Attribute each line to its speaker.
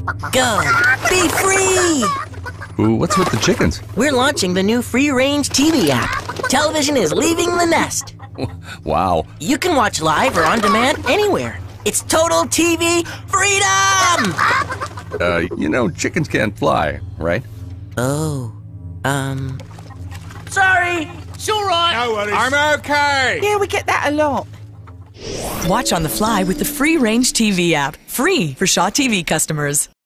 Speaker 1: Go! Be free!
Speaker 2: Ooh, what's with the chickens?
Speaker 1: We're launching the new FreeRange TV app. Television is leaving the nest.
Speaker 2: Wow.
Speaker 1: You can watch live or on demand anywhere. It's total TV freedom!
Speaker 2: Chickens can't fly, right?
Speaker 1: Oh, sorry!
Speaker 3: It's all right.
Speaker 4: No worries.
Speaker 3: I'm okay.
Speaker 5: Yeah, we get that a lot.
Speaker 6: Watch on the fly with the FreeRange TV app. Free for Shaw TV customers.